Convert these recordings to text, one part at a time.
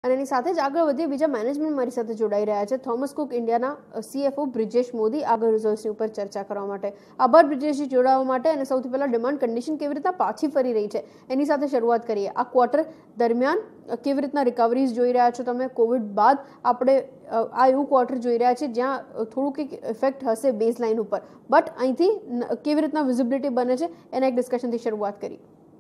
અને એની સાથે જ આગળ વધીએ, બીજા મેનેજમેન્ટ મારી સાથે જોડાઈ રહ્યા છે. થોમસ કુક ઇન્ડિયાના CFO બ્રિજેશ મોદી આગળ રિઝલ્ટ્સની ઉપર ચર્ચા કરવા માટે. આભાર બ્રિજેશજી જોડાવા માટે. અને સૌથી પહેલા ડિમાન્ડ કન્ડિશન કેવી રીતના પાછી ફરી રહી છે એની સાથે શરૂઆત કરીએ. આ ક્વાર્ટર દરમિયાન કેવી રીતના રિકવરીઝ જોઈ રહ્યા છો તમે? કોવિડ બાદ આપણે આ એવું ક્વાર્ટર જોઈ રહ્યા છે જ્યાં થોડુંક એક ઇફેક્ટ હશે બેઝ લાઇન ઉપર, બટ અહીંથી કેવી રીતના વિઝિબિલિટી બને છે એના એક ડિસ્કશનથી શરૂઆત કરીએ.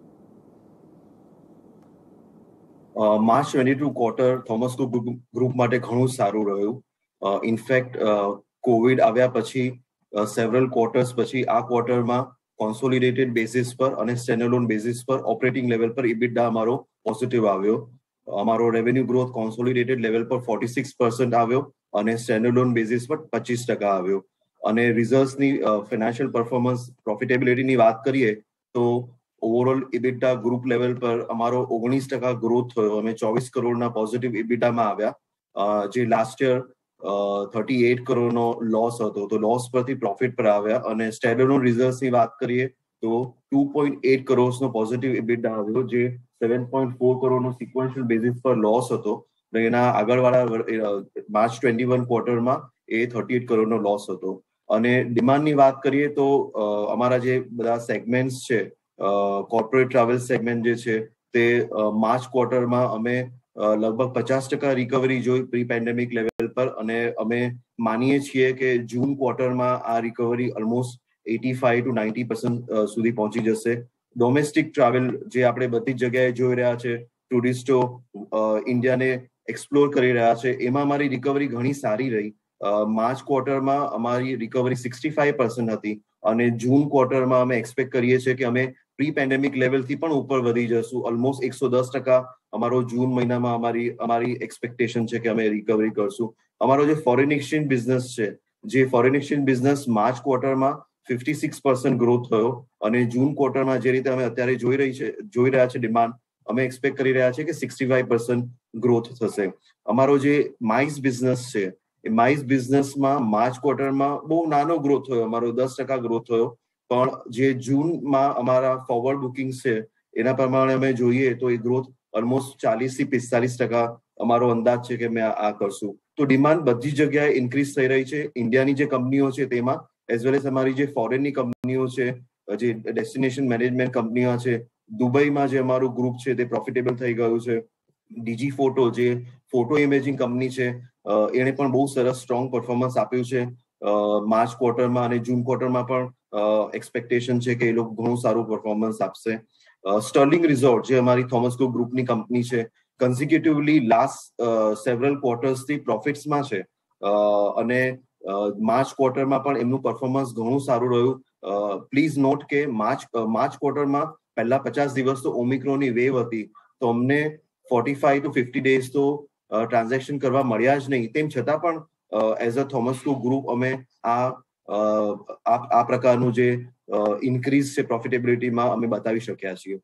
March 22 quarter Thomas Cook group માટે ઘણું સારું રહ્યું. ઇનફેક્ટ કોવિડ આવ્યા પછી સેવરલ ક્વાર્ટર્સ પછી આ ક્વાર્ટરમાં કોન્સોલિડેટેડ બેસિસ પર અને સ્ટેન્ડઅલોન બેસિસ પર ઓપરેટિંગ લેવલ પર ઇબિટડા અમારો પોઝિટિવ આવ્યો. અમારો રેવન્યુ ગ્રોથ કોન્સોલિડેટેડ લેવલ પર 46% આવ્યો અને સ્ટેન્ડઅલોન બેસિસ પર 25% આવ્યો. અને રિઝલ્ટ્સની ફાઇનાન્શિયલ પરફોર્મન્સ પ્રોફિટેબિલિટીની વાત કરીએ તો ઓવરઓલ ઇબિટા ગ્રુપ લેવલ પર અમારો 19% ગ્રોથ થયો. અમે 24 કરોડના પોઝિટિવ ઇબિટામાં આવ્યા, જે લાસ્ટ યર 38 કરોડનો લોસ હતો. તો લોસ પરથી પ્રોફિટ પર આવ્યા. અને સ્ટેન્ડઅલોન રિઝલ્ટ્સની વાત કરીએ તો 2.8 કરોડનો પોઝિટિવ ઇબિટા આવ્યો, જે 7.4 કરોડનો સિક્વન્શિયલ બેસિસ પર લોસ હતો. એના આગળવાળા માર્ચ 21 ક્વાર્ટરમાં એ 38 કરોડનો લોસ હતો. અને ડિમાન્ડની વાત કરીએ તો અમારા જે બધા સેગમેન્ટ્સ છે, કોર્પોરેટ ટ્રાવેલ સેગમેન્ટ જે છે તે માર્ચ ક્વાર્ટરમાં અમે લગભગ 50% રિકવરી જોઈ પ્રી પેન્ડેમિક લેવલ પર. અને અમે માનીએ છીએ કે જૂન ક્વાર્ટરમાં આ રિકવરી ઓલમોસ્ટ 85 to 90% સુધી પહોંચી જશે. ડોમેસ્ટિક ટ્રાવેલ જે આપણે બધી જગ્યાએ જોઈ રહ્યા છે, ટુરિસ્ટો ઇન્ડિયાને એક્સપ્લોર કરી રહ્યા છે, એમાં અમારી રિકવરી ઘણી સારી રહી. માર્ચ ક્વાર્ટરમાં અમારી રિકવરી 65% હતી અને જૂન ક્વાર્ટરમાં અમે એક્સપેક્ટ કરીએ છીએ કે અમે પ્રી પેન્ડેમિક લેવલથી પણ ઉપર વધી જશું. ઓલમોસ્ટ 110% અમારો જૂન મહિનામાં અમારી એક્સપેક્ટેશન છે કે અમે રિકવરી કરશું. અમારો જે ફોરેન એક્સચેન્જ બિઝનેસ છે, જે ફોરેન એક્સચેન્જ બિઝનેસ માર્ચ ક્વાર્ટરમાં 56% ગ્રોથ થયો અને જૂન ક્વાર્ટરમાં જે રીતે અમે અત્યારે જોઈ રહ્યા છે ડિમાન્ડ, અમે એક્સપેક્ટ કરી રહ્યા છીએ કે 65% ગ્રોથ થશે. અમારો જે માઇસ બિઝનેસ છે, એ માઇસ બિઝનેસમાં માર્ચ ક્વાર્ટરમાં બહુ નાનો ગ્રોથ થયો, અમારો 10% ગ્રોથ થયો. પણ જે જૂનમાં અમારા ફોરવર્ડ બુકિંગ છે એના પ્રમાણે અમે જોઈએ તો એ ગ્રોથ ઓલમોસ્ટ 40 થી 45% અમારો અંદાજ છે કે અમે આ કરશું. તો ડિમાન્ડ બધી જગ્યાએ ઇન્ક્રીઝ થઈ રહી છે. ઇન્ડિયાની જે કંપનીઓ છે તેમાં, એઝ વેલ એઝ અમારી જે ફોરેનની કંપનીઓ છે, જે ડેસ્ટિનેશન મેનેજમેન્ટ કંપનીઓ છે, દુબઈમાં જે અમારું ગ્રુપ છે તે પ્રોફિટેબલ થઈ ગયું છે. ડીજી ફોટો જે ફોટો ઇમેજિંગ કંપની છે, એણે પણ બહુ સરસ સ્ટ્રોંગ પરફોર્મન્સ આપ્યું છે માર્ચ ક્વાર્ટરમાં. અને જૂન ક્વાર્ટરમાં પણ એક્સપેક્ટેશન છે કે એ લોકો ઘણું સારું પરફોર્મન્સ આપશે. સ્ટર્લિંગ રિઝોર્ટ જે અમારી થોમસ કુક ગ્રુપની કંપની છે, કન્ઝિક્યુટિવલી લાસ્ટ સેવરલ ક્વાર્ટર્સથી પ્રોફિટ્સમાં છે. અને માર્ચ ક્વાર્ટરમાં પણ એમનું પરફોર્મન્સ ઘણું સારું રહ્યું. પ્લીઝ નોટ કે માર્ચ ક્વાર્ટરમાં પહેલા 50 દિવસ તો ઓમિક્રોનની વેવ હતી, તો અમને 45 to 50 ડેઝ તો ટ્રાન્ઝેક્શન કરવા મળ્યા જ નહીં. તેમ છતાં પણ as a Thomas Cook group અમે આ પ્રકારનું જે ઇન્ક્રીઝ છે પ્રોફિટેબિલિટીમાં અમે બતાવી શક્યા છીએ.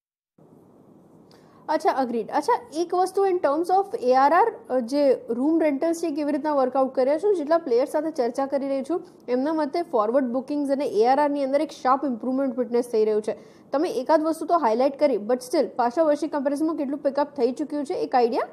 અચ્છા, અગ્રીડ. અચ્છા, એક વસ્તુ ઇન ટર્મ્સ ઓફ ARR, જે રૂમ રેન્ટલ્સ છે કેવી રીતના વર્કઆઉટ કર્યા છું, જેટલા પ્લેયર સાથે ચર્ચા કરી રહી છું એમના મતે ફોરવર્ડ બુકિંગ્સ અને ARR ની અંદર એક શાર્પ ઇમ્પ્રુવમેન્ટ વિટનેસ થઈ રહ્યું છે. તમે એકાદ વસ્તુ તો હાઇલાઇટ કરી, બટ સ્ટીલ પાછા વર્ષી કમ્પેરિઝનમાં કેટલું પિકઅપ થઈ ચૂક્યું છે, એક આઈડિયા?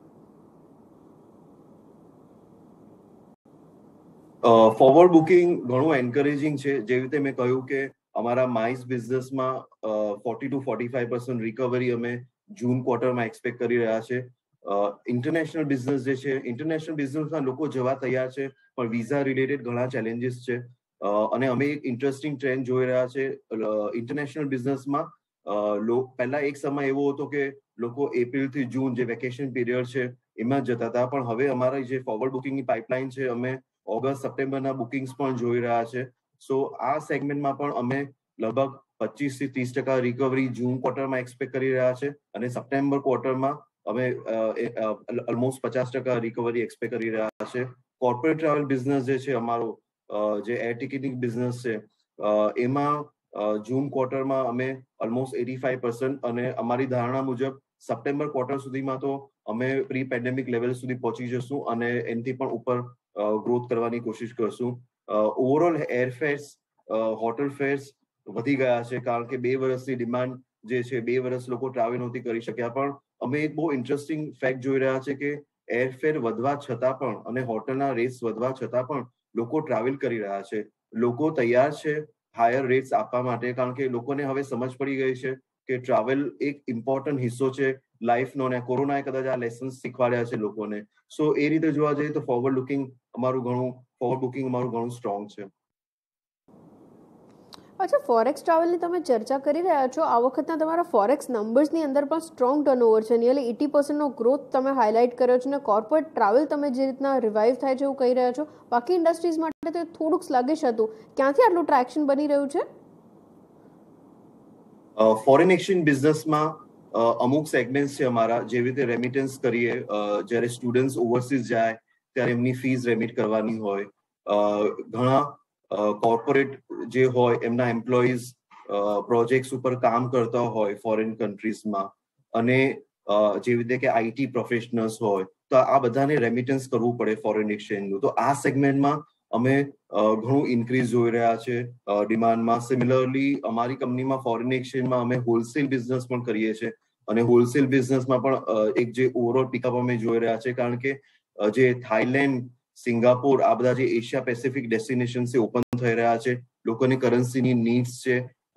ફોરવર્ડ બુકિંગ ઘણું એન્કરેજિંગ છે. જેવી રીતે મેં કહ્યું કે અમારા માઇસ બિઝનેસમાં 40 to 45% રિકવરી અમે જૂન ક્વાર્ટરમાં એક્સપેક્ટ કરી રહ્યા છે. ઇન્ટરનેશનલ બિઝનેસ જે છે, ઇન્ટરનેશનલ બિઝનેસમાં લોકો જવા તૈયાર છે, પણ વિઝા રિલેટેડ ઘણા ચેલેન્જીસ છે. અને અમે એક ઇન્ટરેસ્ટિંગ ટ્રેન્ડ જોઈ રહ્યા છે ઇન્ટરનેશનલ બિઝનેસમાં. પહેલા એક સમય એવો હતો કે લોકો એપ્રિલ થી જૂન જે વેકેશન પીરિયડ છે એમાં જતા હતા, પણ હવે અમારી જે ફોરવર્ડ બુકિંગની પાઇપલાઇન છે, અમે ઓગસ્ટ સપ્ટેમ્બરના બુકિંગ્સ પણ જોઈ રહ્યા છે. સો આ સેગમેન્ટમાં પણ અમે લગભગ 25 થી 30% રિકવરી જૂન ક્વાર્ટરમાં એક્સપેક્ટ કરી રહ્યા છે અને સપ્ટેમ્બર ક્વાર્ટરમાં અમે ઓલમોસ્ટ 50% રિકવરી એક્સપેક્ટ કરી રહ્યા છે. કોર્પોરેટ ટ્રાવેલ બિઝનેસ જે છે અમારો, જે એર ટિકિટિંગ બિઝનેસ છે, એમાં જૂન ક્વાર્ટરમાં અમે ઓલમોસ્ટ 85% અને અમારી ધારણા મુજબ સપ્ટેમ્બર ક્વાર્ટર સુધીમાં તો અમે પ્રી પેન્ડેમિક લેવલ સુધી પહોંચી જશું અને એનાથી પણ ઉપર ગ્રોથ કરવાની કોશિશ કરશું. ઓવરઓલ એરફેર્સ, હોટલ ફેર્સ વધી ગયા છે, કારણ કે 2 વર્ષની ડિમાન્ડ જે છે, 2 વર્ષ લોકો ટ્રાવેલ નહોતી કરી શક્યા, પણ અમે એક બહુ ઇન્ટરેસ્ટિંગ ફેક્ટ જોઈ રહ્યા છે કે એરફેર વધવા છતાં પણ અને હોટલના રેટ્સ વધવા છતાં પણ લોકો ટ્રાવેલ કરી રહ્યા છે. લોકો તૈયાર છે હાયર રેટ્સ આપવા માટે, કારણ કે લોકોને હવે સમજ પડી ગઈ છે કે ટ્રાવેલ એક ઇમ્પોર્ટન્ટ હિસ્સો છે લાઈફનો, ને કોરોનાએ કદાચ આ લેસન્સ શીખવાડ્યા છે લોકોને. સો એ રીતે જોવા જઈએ તો ફોરવર્ડ બુકિંગ અમારું ઘણું સ્ટ્રોંગ છે. અચ્છા, ફોરેક્સ ટ્રાવેલની તમે ચર્ચા કરી રહ્યા છો. આ વખતના તમારા ફોરેક્સ નંબર્સની અંદર પણ સ્ટ્રોંગ ટર્નઓવર છે, નિયરલી 80%નો ગ્રોથ તમે હાઇલાઇટ કર્યો છે, અને કોર્પોરેટ ટ્રાવેલ તમે જે રીતના રિવાઇવ થાય છે એવું કહી રહ્યા છો. બાકી ઇન્ડસ્ટ્રીઝ માટે તો થોડુંક સ્લગિશ હતું. ક્યાંથી આટલું ટ્રેક્શન બની રહ્યું છે? ફોરેન એક્સચેન્જ બિઝનેસમાં અમુક સેગમેન્ટ્સ છે અમારા, જેવી રીતે રેમિટન્સ કરીએ, જ્યારે સ્ટુડન્ટ્સ ઓવરસીઝ જાય ત્યારે એમની ફીસ રેમિટ કરવાની હોય. ઘણા કોર્પોરેટ જે હોય એમના એમ્પ્લોઈઝ પ્રોજેક્ટ્સ ઉપર કામ કરતા હોય ફોરેન કન્ટ્રીઝમાં, અને જેવી રીતે કે આઈટી પ્રોફેશનલ્સ હોય, તો આ બધાને રેમિટન્સ કરવું પડે ફોરેન એક્સચેન્જનું. તો આ સેગમેન્ટમાં અમે ઘણું ઇન્ક્રીઝ જોઈ રહ્યા છે ડિમાન્ડમાં. સિમિલરલી અમારી કંપનીમાં ફોરેન એક્સચેન્જમાં અમે હોલસેલ બિઝનેસ પણ કરીએ છીએ, અને હોલસેલ બિઝનેસમાં પણ એક જે ઓવરઓલ પિકઅપ અમે જોઈ રહ્યા છે, કારણ કે જે થાઈલેન્ડ, સિંગાપોર, આ બધા જે એશિયા પેસિફિક ડેસ્ટિનેશન છે ઓપન થઈ રહ્યા છે. લોકોની કરન્સીની નીડ્સ છે.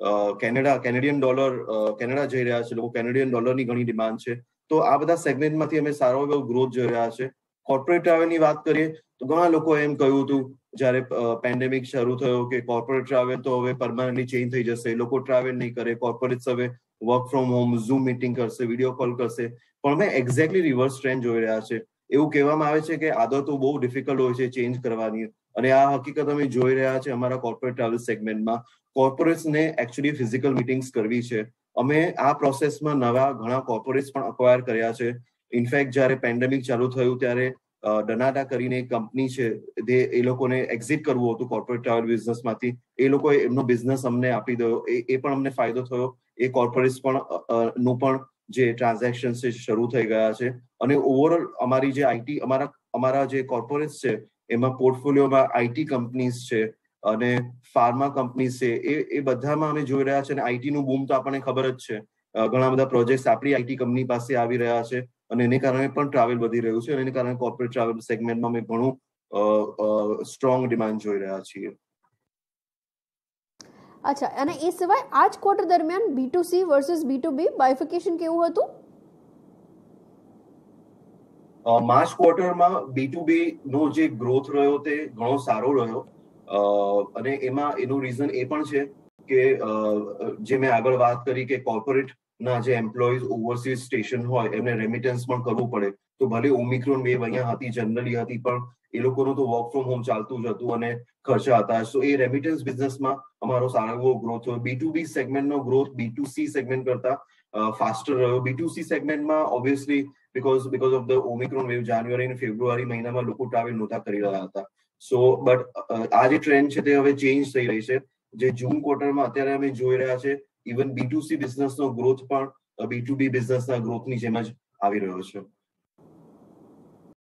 કેનેડા જઈ રહ્યા છે લોકો, કેનેડિયન ડોલરની ઘણી ડિમાન્ડ છે. તો આ બધા સેગમેન્ટમાંથી અમે સારો એવો ગ્રોથ જોઈ રહ્યા છે. કોર્પોરેટ ટ્રાવેલની વાત કરીએ તો ઘણા લોકો એમ કહ્યું હતું જ્યારે પેન્ડેમિક શરૂ થયો કે કોર્પોરેટ ટ્રાવેલ તો હવે પરમાનન્ટલી ચેન્જ થઈ જશે, લોકો ટ્રાવેલ નહીં કરે, કોર્પોરેટ્સ હવે work from home, Zoom meeting કરશે, વિડીયો કોલ કરશે. પણ અમે એક્ઝેક્ટલી રિવર્સ ટ્રેન્ડ જોઈ રહ્યા છે. એવું કહેવામાં આવે છે કે આદતો બહુ ડિફિકલ્ટ હોય છે ચેન્જ કરવાની, અને આ હકીકત અમે જોઈ રહ્યા છે અમારા કોર્પોરેટ ટ્રાવેલ સેગમેન્ટમાં. કોર્પોરેટ્સને એકચ્યુઅલી ફિઝિકલ મીટિંગ્સ કરવી છે. અમે આ પ્રોસેસમાં નવા ઘણા કોર્પોરેટ્સ પણ અક્વાયર કર્યા છે. ઇનફેક્ટ જ્યારે પેન્ડેમિક ચાલુ થયું ત્યારે ડનાટા કરીને એક કંપની છે, એ લોકોને એક્ઝિટ કરવું હતું કોર્પોરેટ ટ્રાવેલ બિઝનેસમાંથી. એ લોકોએ એમનો બિઝનેસ અમને આપી દો, એ પણ અમને ફાયદો થયો. એ કોર્પોરેટ્સ પણ નું પણ જે ટ્રાન્ઝેક્શન છે શરૂ થઈ ગયા છે. અને ઓવરઓલ અમારી જે આઈટી અમારા જે કોર્પોરેટ્સ છે એમાં પોર્ટફોલિયોમાં આઈટી કંપનીઝ છે અને ફાર્મા કંપનીઝ છે. એ બધામાં અમે જોઈ રહ્યા છે. અને આઈટીનું બૂમ તો આપણને ખબર જ છે. ઘણા બધા પ્રોજેક્ટ્સ આપણી આઈટી કંપની પાસે આવી રહ્યા છે, અને એને કારણે પણ ટ્રાવેલ વધી રહ્યું છે. અને એને કારણે કોર્પોરેટ ટ્રાવેલ સેગમેન્ટમાં અમે ઘણું સ્ટ્રોંગ ડિમાન્ડ જોઈ રહ્યા છીએ. અચ્છા, અને એ સિવાય આ જ ક્વાર્ટર દરમિયાન B2C વર્સિસ B2B બાયફિકેશન કેવું હતું? માર્ચ ક્વાર્ટરમાં B2B નો જે ગ્રોથ રહ્યો તે ઘણો સારો રહ્યો, અને એનું રીઝન એ પણ છે કે જે મેં આગળ વાત કરી કે કોર્પોરેટના જે એમ્પ્લોઈઝ ઓવરસીઝ સ્ટેશન હોય એમને રેમિટન્સ પણ કરવું પડે. તો ભલે ઓમિક્રોન વેવ અહીંયા હતી, જનરલી હતી, પણ એ લોકોનું તો વર્ક ફ્રોમ હોમ ચાલતું જ હતું અને ખર્ચા હતા. સો એ રેમિટન્સ બિઝનેસમાં અમારો સારો એવો ગ્રોથ થયો. B2B સેગમેન્ટનો ગ્રોથ B2C સેગમેન્ટ કરતા ફાસ્ટર રહ્યો. B2C સેગમેન્ટમાં obviously because of the Omicron wave, January અને ફેબ્રુઆરી મહિનામાં લોકો ટ્રાવેલ નહોતા કરી રહ્યા હતા. સો બટ આ જે ટ્રેન્ડ છે તે હવે ચેન્જ થઈ રહી છે. જે જૂન ક્વાર્ટરમાં અત્યારે અમે જોઈ રહ્યા છે, ઇવન B2C બિઝનેસનો ગ્રોથ પણ B2B બિઝનેસના ગ્રોથની જેમ જ આવી રહ્યો છે.